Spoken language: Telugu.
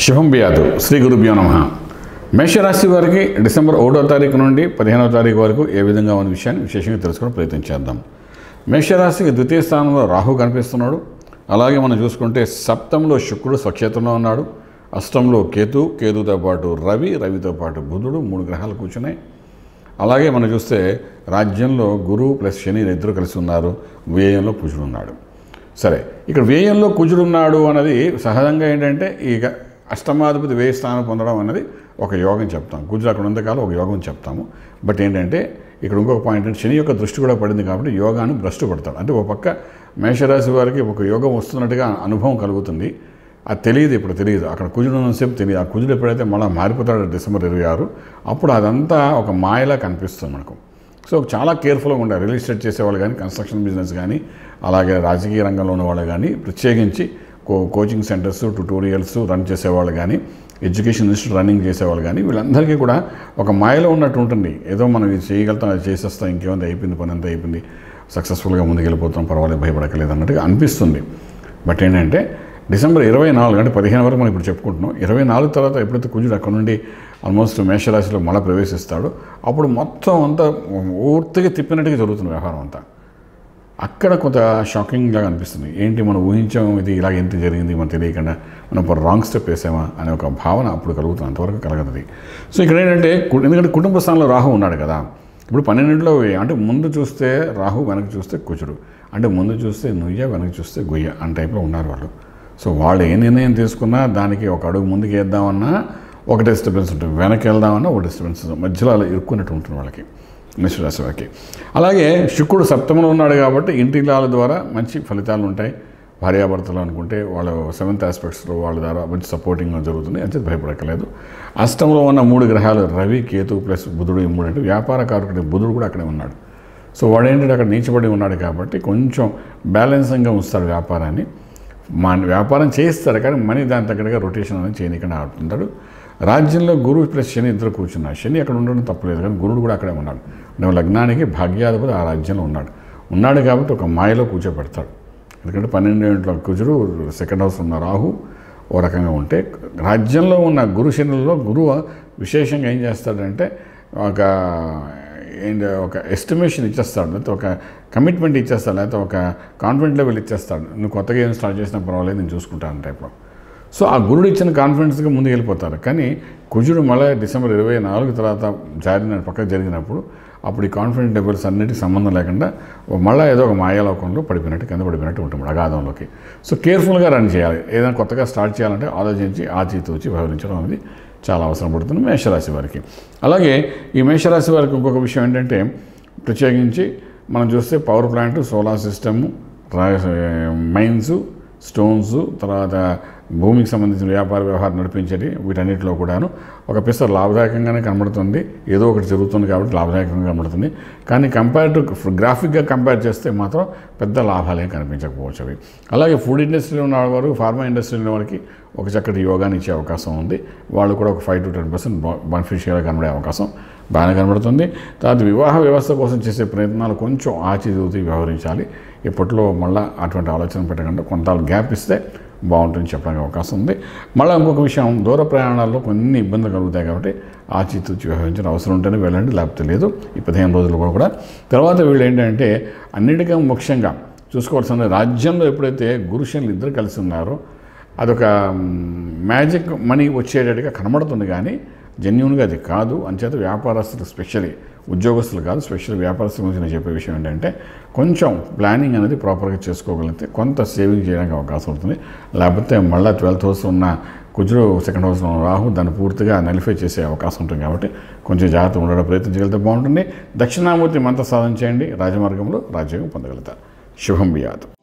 శుభం బియాదు శ్రీ గురుభ్యో నమః. మేషరాశి వారికి డిసెంబర్ 1వ తారీఖు నుండి 15వ తారీఖు వరకు ఏ విధంగా ఉన్న విషయాన్ని విశేషంగా తెలుసుకోవడం ప్రయత్నం చేద్దాం. మేషరాశికి ద్వితీయ స్థానంలో రాహు కనిపిస్తున్నాడు. అలాగే మనం చూసుకుంటే సప్తంలో శుక్రుడు స్వక్షేత్రంలో ఉన్నాడు. అష్టంలో కేతుతో పాటు రవితో పాటు బుధుడు 3 గ్రహాలు కూర్చున్నాయి. అలాగే మనం చూస్తే రాజ్యంలో గురువు ప్లస్ శని ఇద్దరు కలిసి ఉన్నారు. వ్యయంలో కుజుడు ఉన్నాడు. సరే, ఇక్కడ వ్యయంలో కుజుడు ఉన్నాడు అన్నది సహజంగా ఏంటంటే ఇక అష్టమాధిపతి వ్యయ స్థానం పొందడం అనేది ఒక యోగం చెప్తాం. కుజుడు అక్కడ ఉన్నంతకాలం ఒక యోగం చెప్తాము. బట్ ఏంటంటే ఇక్కడ ఇంకొక పాయింట్ అంటే శని యొక్క దృష్టి కూడా పడింది కాబట్టి యోగాన్ని భ్రష్టు పడతాడు. అంటే ఒక పక్క మేషరాశి వారికి ఒక యోగం వస్తున్నట్టుగా అనుభవం కలుగుతుంది. అది తెలియదు, ఇప్పుడు తెలియదు. అక్కడ కుజుడు ఉన్నసేపు తెలియదు. ఆ కుజుడు ఎప్పుడైతే మళ్ళీ మారిపోతాడో డిసెంబర్ 26 అప్పుడు అదంతా ఒక మాయలా కనిపిస్తుంది మనకు. సో చాలా కేర్ఫుల్గా ఉండాలి. రియల్ ఎస్టేట్ చేసేవాళ్ళు కానీ, కన్స్ట్రక్షన్ బిజినెస్ కానీ, అలాగే రాజకీయ రంగంలో ఉన్న వాళ్ళు కానీ, ప్రత్యేకించి కోచింగ్ సెంటర్స్, ట్యుటోరియల్స్ రన్ చేసేవాళ్ళు కానీ, ఎడ్యుకేషన్ ఇన్స్టిట్యూట్ రన్నింగ్ చేసేవాళ్ళు కానీ, వీళ్ళందరికీ కూడా ఒక మాయలో ఉన్నట్టు ఉంటుంది. ఏదో మనం ఇది చేయగలుగుతాం, అది చేసేస్తాం, ఇంకేమంతా అయిపోయింది, పని అంతా అయిపోయింది, సక్సెస్ఫుల్గా ముందుకెళ్ళిపోతాం, పర్వాలేదు, భయపడకలేదు అన్నట్టుగా అనిపిస్తుంది. బట్ ఏంటంటే డిసెంబర్ 24 అంటే 15 వరకు మనం ఇప్పుడు చెప్పుకుంటున్నాం. 24 తర్వాత ఎప్పుడైతే కుజుడు అక్కడ నుండి ఆల్మోస్ట్ మేషరాశిలో మళ్ళీ ప్రవేశిస్తాడో అప్పుడు మొత్తం అంతా పూర్తిగా తిప్పినట్టుగా జరుగుతుంది వ్యవహారం అంతా. అక్కడ కొంత షాకింగ్గా అనిపిస్తుంది. ఏంటి మనం ఊహించాము, ఇది ఇలా ఎంత జరిగింది మనం తెలియకుండా మనం రాంగ్ స్టెప్ వేసామా అనే ఒక భావన అప్పుడు కలుగుతుంది. అంతవరకు కలగదు. సో ఇక్కడ ఏంటంటే ఎందుకంటే కుటుంబ స్థానంలో రాహు ఉన్నాడు కదా. ఇప్పుడు 12లో అంటే ముందు చూస్తే రాహు, వెనక్కి చూస్తే కుజుడు. అంటే ముందు చూస్తే నుయ్య, వెనక్కి చూస్తే గుయ్య అనే టైప్లో ఉన్నారు వాళ్ళు. సో వాళ్ళు ఏ నిర్ణయం తీసుకున్నా దానికి ఒక అడుగు ముందుకు వేద్దామన్నా ఒక డిస్టర్బెన్స్ ఉంటుంది, వెనక్కి వెళ్దామన్నా ఒక డిస్టర్బెన్స్, మధ్యలో అలా ఇరుక్కున్నట్టు ఉంటుంది వాళ్ళకి, మేషరాశి వారికి. అలాగే శుక్రుడు సప్తమంలో ఉన్నాడు కాబట్టి ఇంటిలాల ద్వారా మంచి ఫలితాలు ఉంటాయి. భార్యాభర్తలు అనుకుంటే వాళ్ళ 7th ఆస్పెక్ట్స్లో వాళ్ళ ద్వారా మంచి సపోర్టింగ్గా జరుగుతుంది. అంటే భయపడక్కలేదు. అష్టంలో ఉన్న 3 గ్రహాలు రవి, కేతు ప్లస్ బుధుడు, ఈ 3 అంటే వ్యాపార కారకుడు బుధుడు కూడా అక్కడే ఉన్నాడు. సో వాడు ఏంటంటే అక్కడ నీచబడి ఉన్నాడు కాబట్టి కొంచెం బ్యాలెన్సింగ్గా ఉంచుతాడు వ్యాపారాన్ని. వ్యాపారం చేయిస్తాడు కానీ మనీ దాని తగ్గట్టుగా రొటేషన్ అనేది చేయనీకుండా ఆడుతుంటాడు. రాజ్యంలో గురువు ప్లస్ శని ఇద్దరు కూర్చున్నారు. శని అక్కడ ఉండడం తప్పలేదు కానీ గురుడు కూడా అక్కడే ఉన్నాడు. అంటే లగ్నానికి భాగ్యాధిపతి ఆ రాజ్యంలో ఉన్నాడు కాబట్టి ఒక మాయలో కూర్చోబెడతాడు. ఎందుకంటే 12 కుజుడు, 2nd హౌస్ ఉన్న రాహు ఓ రకంగా ఉంటే, రాజ్యంలో ఉన్న గురు శనులలో గురువు విశేషంగా ఏం చేస్తాడంటే ఒక ఎస్టిమేషన్ ఇచ్చేస్తాడు, లేకపోతే ఒక కమిట్మెంట్ ఇచ్చేస్తాడు, లేకపోతే ఒక కాన్ఫిడెంట్ లెవెల్ ఇచ్చేస్తాడు. నువ్వు కొత్తగా ఏం స్టార్ట్ చేసినా పర్వాలేదు, నేను చూసుకుంటాను టైప్లో. సో ఆ గురుడు ఇచ్చిన కాన్ఫిడెన్స్గా ముందుకు వెళ్ళిపోతారు. కానీ కుజుడు మళ్ళీ డిసెంబర్ 24 తర్వాత పక్కకు జరిగినప్పుడు అప్పుడు ఈ కాన్ఫిడెంట్ లెవెల్స్ అన్నిటికీ సంబంధం లేకుండా మళ్ళీ ఏదో ఒక మాయాలోకంలో కింద పడిపోయినట్టు ఉంటుంది అగాధంలోకి. సో కేర్ఫుల్గా రన్ చేయాలి. ఏదైనా కొత్తగా స్టార్ట్ చేయాలంటే ఆలోచించి ఆచితూచి వ్యవహరించడం అనేది చాలా అవసరం పడుతుంది మేషరాశి వారికి. అలాగే ఈ మేషరాశి వారికి ఇంకొక విషయం ఏంటంటే ప్రత్యేకించి మనం చూస్తే power plant, solar system, mines, stones, తర్వాత భూమికి సంబంధించిన వ్యాపార వ్యవహారం నడిపించేది, వీటన్నిటిలో కూడాను ఒక పిసర్ లాభదాయకంగానే కనబడుతుంది. ఏదో ఒకటి జరుగుతుంది కాబట్టి లాభదాయకంగా కనబడుతుంది. కానీ గ్రాఫిక్గా కంపేర్ చేస్తే మాత్రం పెద్ద లాభాలేం కనిపించకపోవచ్చు అవి. అలాగే ఫుడ్ ఇండస్ట్రీలో ఉన్న వారు, ఫార్మా ఇండస్ట్రీలో వారికి ఒక చక్కటి యోగాన్ని ఇచ్చే అవకాశం ఉంది. వాళ్ళు కూడా ఒక 5 to 10% బెనిఫిషియల్గా కనబడే అవకాశం బాగానే కనబడుతుంది. తర్వాత వివాహ వ్యవస్థ కోసం చేసే ప్రయత్నాలు కొంచెం ఆచితూచి వ్యవహరించాలి. ఇప్పట్లో మళ్ళీ అటువంటి ఆలోచన పెట్టకుండా కొంత గ్యాప్ ఇస్తే బాగుంటుందని చెప్పడానికి అవకాశం ఉంది. మళ్ళీ ఇంకొక విషయం, దూర ప్రయాణాల్లో కొన్ని ఇబ్బందులు కలుగుతాయి కాబట్టి ఆచితూచి వ్యవహరించిన అవసరం ఉంటేనే వెళ్ళండి, లేకపోతే లేదు. ఈ 15 రోజులు కూడా తర్వాత వీళ్ళు ఏంటంటే అన్నిటికీ ముఖ్యంగా చూసుకోవాల్సిన రాజ్యంలో ఎప్పుడైతే గురుశనులు ఇద్దరు కలిసి ఉన్నారో అదొక మ్యాజిక్ మనీ వచ్చేటట్టుగా కనబడుతుంది కానీ జెన్యూన్గా అది కాదు. అంచేత వ్యాపారస్తులు, స్పెషల్లీ ఉద్యోగస్తులు కాదు, స్పెషల్ వ్యాపారస్తుల గురించి నేను చెప్పే విషయం ఏంటంటే కొంచెం ప్లానింగ్ అనేది ప్రాపర్గా చేసుకోగలిగితే కొంత సేవింగ్ చేయడానికి అవకాశం ఉంటుంది. లేకపోతే మళ్ళీ 12th హౌస్ ఉన్న కుజుడు, 2nd హౌస్ ఉన్న రాహు దాన్ని పూర్తిగా నలిఫై చేసే అవకాశం ఉంటుంది. కాబట్టి కొంచెం జాగ్రత్తగా ఉండడం ప్రయత్నం చేయగలిగితే బాగుంటుంది. దక్షిణామూర్తి మంత్ర సాధన చేయండి, రాజమార్గంలో రాజ్యాంగం పొందగలుగుతారు. శుభం బియాదు.